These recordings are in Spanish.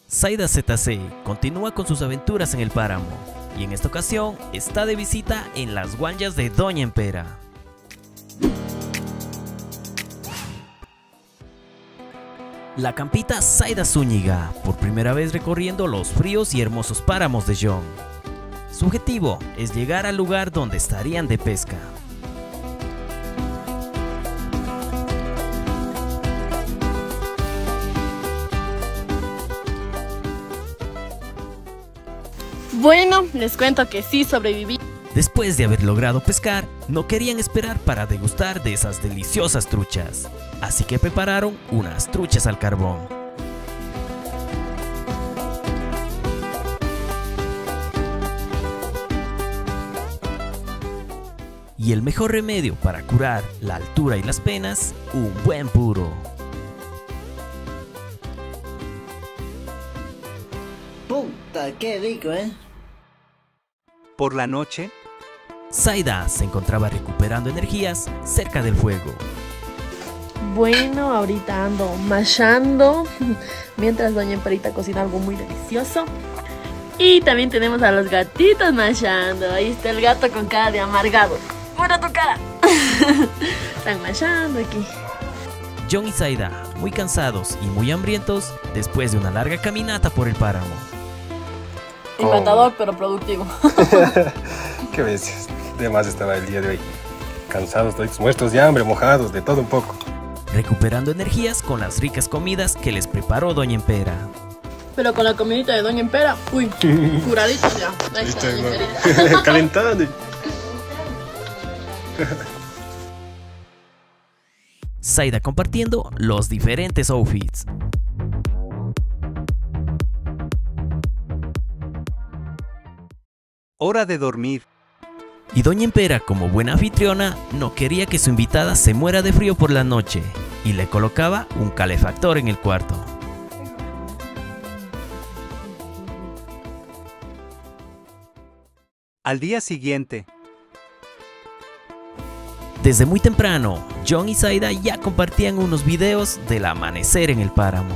Zaida ZC continúa con sus aventuras en el páramo y en esta ocasión está de visita en las guanyas de Doña Empera. La campita Zaida Zúñiga, por primera vez recorriendo los fríos y hermosos páramos de John. Su objetivo es llegar al lugar donde estarían de pesca. Bueno, les cuento que sí sobreviví. Después de haber logrado pescar, no querían esperar para degustar de esas deliciosas truchas, así que prepararon unas truchas al carbón. Y el mejor remedio para curar la altura y las penas, un buen puro. Puta, qué rico, ¿eh? Por la noche, Zaida se encontraba recuperando energías cerca del fuego. Bueno, ahorita ando mashando mientras Doña Emperita cocina algo muy delicioso. Y también tenemos a los gatitos mashando. Ahí está el gato con cara de amargado. ¡Mira tu cara! Están mashando aquí. John y Zaida, muy cansados y muy hambrientos, después de una larga caminata por el páramo. Encantador, pero productivo. Qué bestias. De más estaba el día de hoy. Cansados, todos muertos de hambre, mojados, de todo un poco. Recuperando energías con las ricas comidas que les preparó Doña Empera. Pero con la comidita de Doña Empera, uy, curaditos ya. Ahí está Doña Emperita. Calentando. Zaida compartiendo los diferentes outfits. hora de dormir. Y Doña Empera, como buena anfitriona, no quería que su invitada se muera de frío por la noche y le colocaba un calefactor en el cuarto. Al día siguiente, Desde muy temprano, John y Zaida ya compartían unos videos del amanecer en el páramo.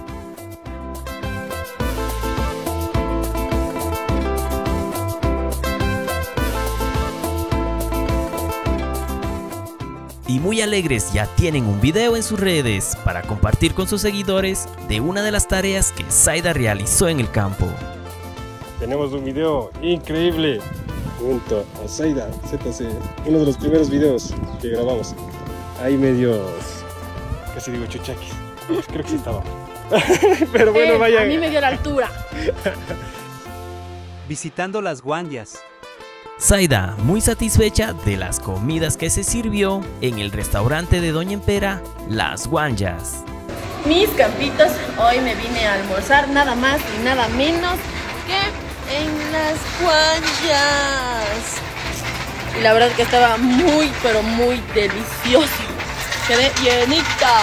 Y muy alegres ya tienen un video en sus redes para compartir con sus seguidores de una de las tareas que Zaida realizó en el campo. Tenemos un video increíble junto a Zaida ZC, uno de los primeros videos que grabamos. Ahí medios, casi digo chuchaquis, creo que sí estaba. Pero bueno, vaya. A mí me dio la altura. visitando las guanyas. Zaida, muy satisfecha de las comidas que se sirvió en el restaurante de Doña Empera, Las Guanyas. Mis campitos, hoy me vine a almorzar nada más y nada menos que en Las Guanyas. Y la verdad que estaba muy, pero muy delicioso. Quedé llenita.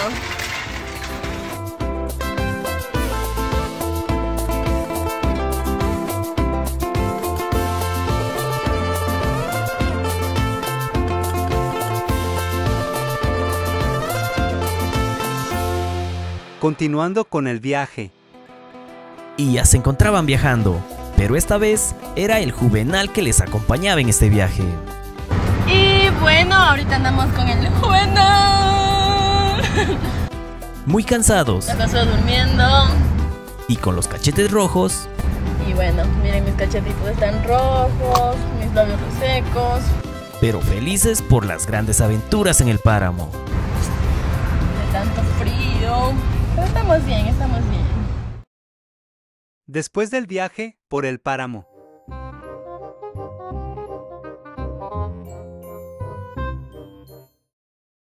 Continuando con el viaje. Y ya se encontraban viajando, pero esta vez era el Juvenal que les acompañaba en este viaje. Y bueno, ahorita andamos con el Juvenal. Muy cansados Ya pasó durmiendo. y con los cachetes rojos, Y bueno, miren, mis cachetitos están rojos, mis labios resecos. pero felices por las grandes aventuras en el páramo. De tanto frío. Pero estamos bien, estamos bien. Después del viaje por el páramo.